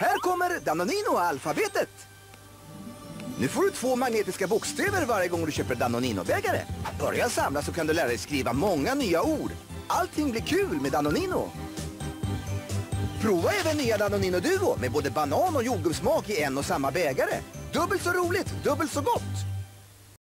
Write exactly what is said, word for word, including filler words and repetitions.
Här kommer Danonino-alfabetet. Nu får du två magnetiska bokstäver varje gång du köper Danonino-bägare. Börja samla så kan du lära dig skriva många nya ord. Allting blir kul med Danonino. Prova även nya Danonino Duo med både banan och jordgubbssmak i en och samma bägare. Dubbelt så roligt, dubbelt så gott.